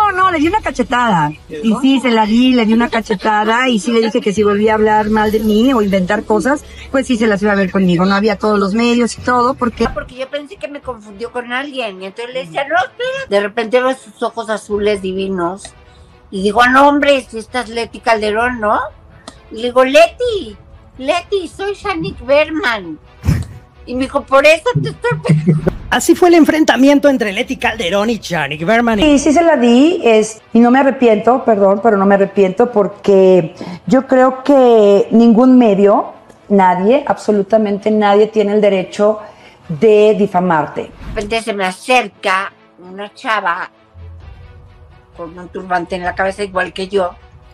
no, le di una cachetada. Y sí, se la di, le di una cachetada y sí le dije que si volvía a hablar mal de mí o inventar cosas, pues sí se las iba a ver conmigo. No había todos los medios y todo, porque yo pensé que me confundió con alguien y entonces le decía, no, espera. De repente veo sus ojos azules divinos y digo, no, hombre, si esta es Leti Calderón, ¿no? Y le digo, Leti, soy Shanik Berman. Y me dijo, por eso te estoy... Así fue el enfrentamiento entre Leti Calderón y Shanik Berman. Sí, sí se la di, y no me arrepiento, perdón, pero no me arrepiento porque yo creo que ningún medio, nadie, absolutamente nadie tiene el derecho de difamarte. De repente se me acerca una chava con un turbante en la cabeza igual que yo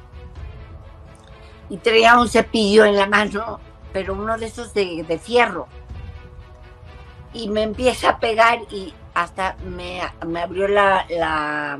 y traía un cepillo en la mano, pero uno de esos de fierro. Y me empieza a pegar y hasta me abrió la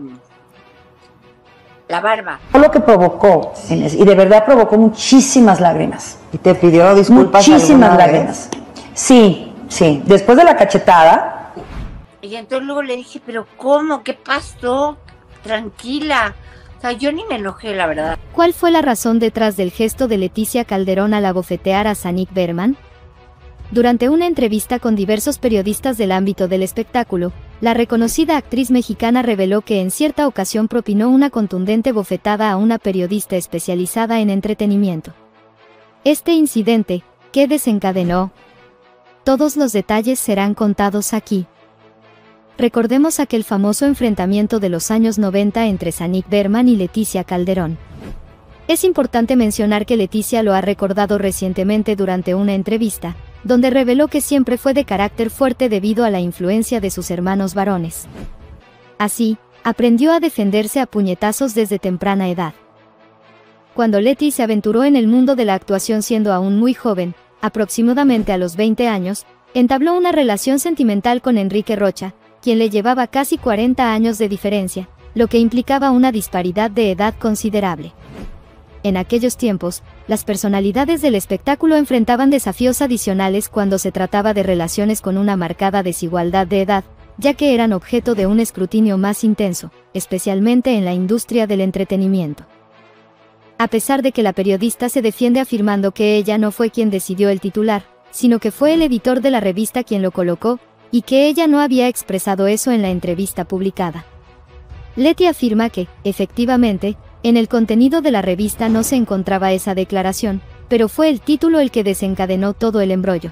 barba. Fue lo que provocó, Inés, y de verdad provocó muchísimas lágrimas. ¿Y te pidió disculpas? Muchísimas lágrimas. Sí, después de la cachetada. Y entonces luego le dije, pero ¿cómo? ¿Qué pasó? Tranquila. O sea, yo ni me enojé, la verdad. ¿Cuál fue la razón detrás del gesto de Leticia Calderón al abofetear a Shanik Berman? Durante una entrevista con diversos periodistas del ámbito del espectáculo, la reconocida actriz mexicana reveló que en cierta ocasión propinó una contundente bofetada a una periodista especializada en entretenimiento. Este incidente, ¿qué desencadenó? Todos los detalles serán contados aquí. Recordemos aquel famoso enfrentamiento de los años 90 entre Shanik Berman y Leticia Calderón. Es importante mencionar que Leticia lo ha recordado recientemente durante una entrevista, donde reveló que siempre fue de carácter fuerte debido a la influencia de sus hermanos varones. Así, aprendió a defenderse a puñetazos desde temprana edad. Cuando Leti se aventuró en el mundo de la actuación siendo aún muy joven, aproximadamente a los 20 años, entabló una relación sentimental con Enrique Rocha, quien le llevaba casi 40 años de diferencia, lo que implicaba una disparidad de edad considerable. En aquellos tiempos, las personalidades del espectáculo enfrentaban desafíos adicionales cuando se trataba de relaciones con una marcada desigualdad de edad, ya que eran objeto de un escrutinio más intenso, especialmente en la industria del entretenimiento. A pesar de que la periodista se defiende afirmando que ella no fue quien decidió el titular, sino que fue el editor de la revista quien lo colocó, y que ella no había expresado eso en la entrevista publicada. Leti afirma que, efectivamente, en el contenido de la revista no se encontraba esa declaración, pero fue el título el que desencadenó todo el embrollo.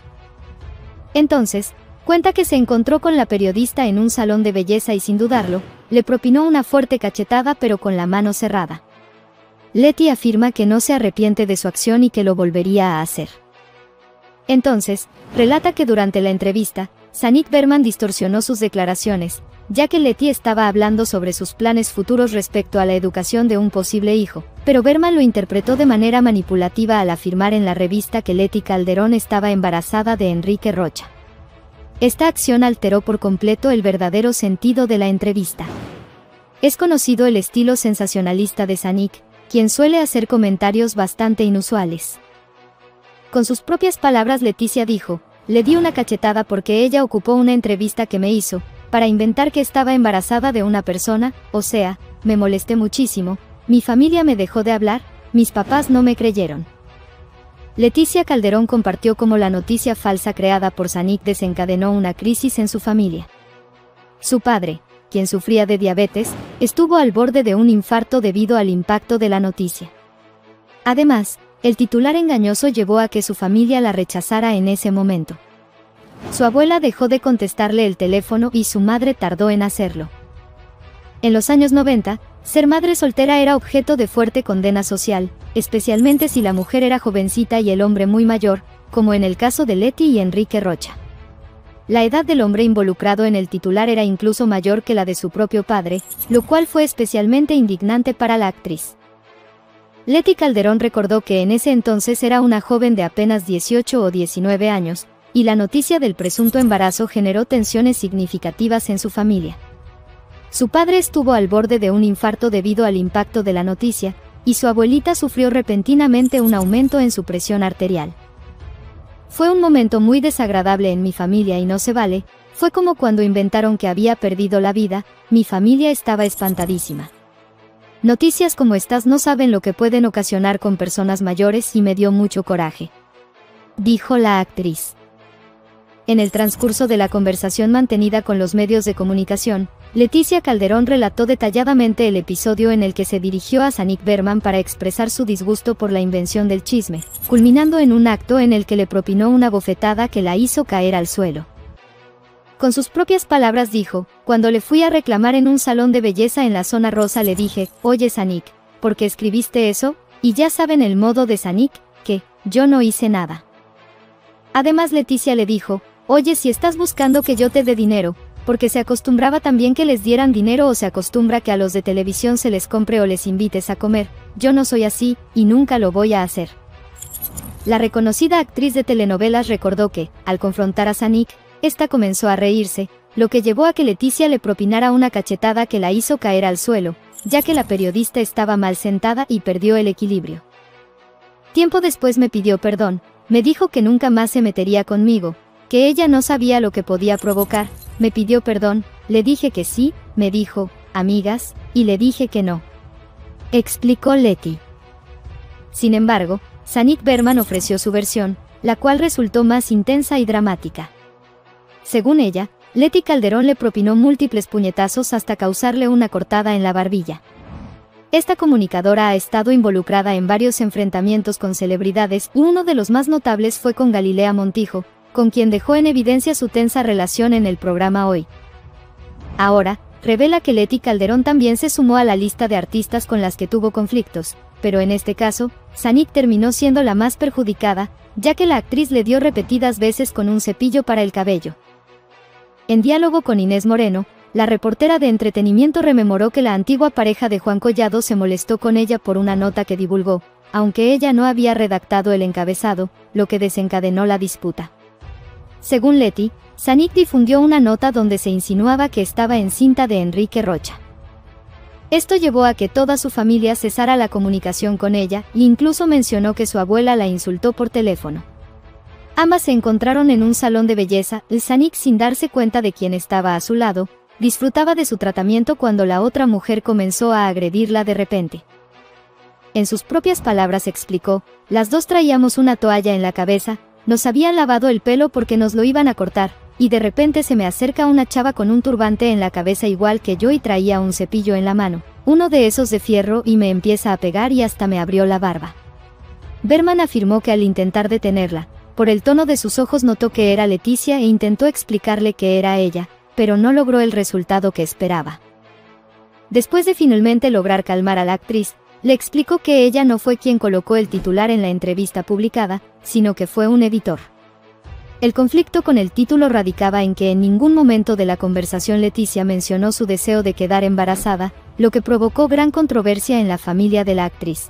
Entonces, cuenta que se encontró con la periodista en un salón de belleza y sin dudarlo, le propinó una fuerte cachetada pero con la mano cerrada. Leti afirma que no se arrepiente de su acción y que lo volvería a hacer. Entonces, relata que durante la entrevista, Shanik Berman distorsionó sus declaraciones, ya que Leti estaba hablando sobre sus planes futuros respecto a la educación de un posible hijo, pero Berman lo interpretó de manera manipulativa al afirmar en la revista que Leti Calderón estaba embarazada de Enrique Rocha. Esta acción alteró por completo el verdadero sentido de la entrevista. Es conocido el estilo sensacionalista de Shanik, quien suele hacer comentarios bastante inusuales. Con sus propias palabras Leticia dijo, le di una cachetada porque ella ocupó una entrevista que me hizo, para inventar que estaba embarazada de una persona, o sea, me molesté muchísimo, mi familia me dejó de hablar, mis papás no me creyeron. Leticia Calderón compartió cómo la noticia falsa creada por Shanik desencadenó una crisis en su familia. Su padre, quien sufría de diabetes, estuvo al borde de un infarto debido al impacto de la noticia. Además, el titular engañoso llevó a que su familia la rechazara en ese momento. Su abuela dejó de contestarle el teléfono y su madre tardó en hacerlo. En los años 90, ser madre soltera era objeto de fuerte condena social, especialmente si la mujer era jovencita y el hombre muy mayor, como en el caso de Leti y Enrique Rocha. La edad del hombre involucrado en el titular era incluso mayor que la de su propio padre, lo cual fue especialmente indignante para la actriz. Leti Calderón recordó que en ese entonces era una joven de apenas 18 o 19 años, y la noticia del presunto embarazo generó tensiones significativas en su familia. Su padre estuvo al borde de un infarto debido al impacto de la noticia, y su abuelita sufrió repentinamente un aumento en su presión arterial. Fue un momento muy desagradable en mi familia y no se vale, fue como cuando inventaron que había perdido la vida, mi familia estaba espantadísima. Noticias como estas no saben lo que pueden ocasionar con personas mayores y me dio mucho coraje, dijo la actriz. En el transcurso de la conversación mantenida con los medios de comunicación, Leticia Calderón relató detalladamente el episodio en el que se dirigió a Zanik Berman para expresar su disgusto por la invención del chisme, culminando en un acto en el que le propinó una bofetada que la hizo caer al suelo. Con sus propias palabras dijo: cuando le fui a reclamar en un salón de belleza en la zona rosa le dije: oye Zanik, ¿por qué escribiste eso? Y ya saben el modo de Zanik, que yo no hice nada. Además Leticia le dijo: oye, si estás buscando que yo te dé dinero, porque se acostumbraba también que les dieran dinero o se acostumbra que a los de televisión se les compre o les invites a comer, yo no soy así, y nunca lo voy a hacer. La reconocida actriz de telenovelas recordó que, al confrontar a Zanik, esta comenzó a reírse, lo que llevó a que Leticia le propinara una cachetada que la hizo caer al suelo, ya que la periodista estaba mal sentada y perdió el equilibrio. Tiempo después me pidió perdón, me dijo que nunca más se metería conmigo, que ella no sabía lo que podía provocar, me pidió perdón, le dije que sí, me dijo, amigas, y le dije que no, explicó Leti. Sin embargo, Zanik Berman ofreció su versión, la cual resultó más intensa y dramática. Según ella, Leti Calderón le propinó múltiples puñetazos hasta causarle una cortada en la barbilla. Esta comunicadora ha estado involucrada en varios enfrentamientos con celebridades y uno de los más notables fue con Galilea Montijo, con quien dejó en evidencia su tensa relación en el programa Hoy. Ahora, revela que Leti Calderón también se sumó a la lista de artistas con las que tuvo conflictos, pero en este caso, Zanik terminó siendo la más perjudicada, ya que la actriz le dio repetidas veces con un cepillo para el cabello. En diálogo con Inés Moreno, la reportera de entretenimiento rememoró que la antigua pareja de Juan Collado se molestó con ella por una nota que divulgó, aunque ella no había redactado el encabezado, lo que desencadenó la disputa. Según Leti, Zanik difundió una nota donde se insinuaba que estaba encinta de Enrique Rocha. Esto llevó a que toda su familia cesara la comunicación con ella, e incluso mencionó que su abuela la insultó por teléfono. Ambas se encontraron en un salón de belleza, y Zanik, sin darse cuenta de quién estaba a su lado, disfrutaba de su tratamiento cuando la otra mujer comenzó a agredirla de repente. En sus propias palabras explicó: las dos traíamos una toalla en la cabeza, nos habían lavado el pelo porque nos lo iban a cortar, y de repente se me acerca una chava con un turbante en la cabeza igual que yo y traía un cepillo en la mano, uno de esos de fierro, y me empieza a pegar y hasta me abrió la barba. Berman afirmó que al intentar detenerla, por el tono de sus ojos notó que era Leticia e intentó explicarle que era ella, pero no logró el resultado que esperaba. Después de finalmente lograr calmar a la actriz, le explicó que ella no fue quien colocó el titular en la entrevista publicada, sino que fue un editor. El conflicto con el título radicaba en que en ningún momento de la conversación Leticia mencionó su deseo de quedar embarazada, lo que provocó gran controversia en la familia de la actriz.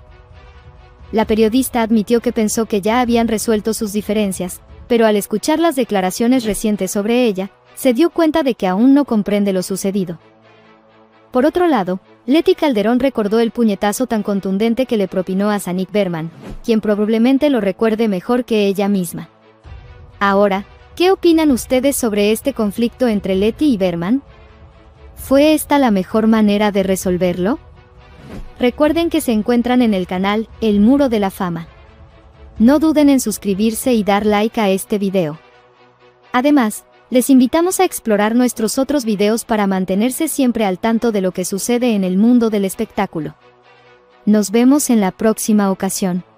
La periodista admitió que pensó que ya habían resuelto sus diferencias, pero al escuchar las declaraciones recientes sobre ella, se dio cuenta de que aún no comprende lo sucedido. Por otro lado, Leti Calderón recordó el puñetazo tan contundente que le propinó a Zanik Berman, quien probablemente lo recuerde mejor que ella misma. Ahora, ¿qué opinan ustedes sobre este conflicto entre Leti y Berman? ¿Fue esta la mejor manera de resolverlo? Recuerden que se encuentran en el canal El Muro de la Fama. No duden en suscribirse y dar like a este video. Además, les invitamos a explorar nuestros otros videos para mantenerse siempre al tanto de lo que sucede en el mundo del espectáculo. Nos vemos en la próxima ocasión.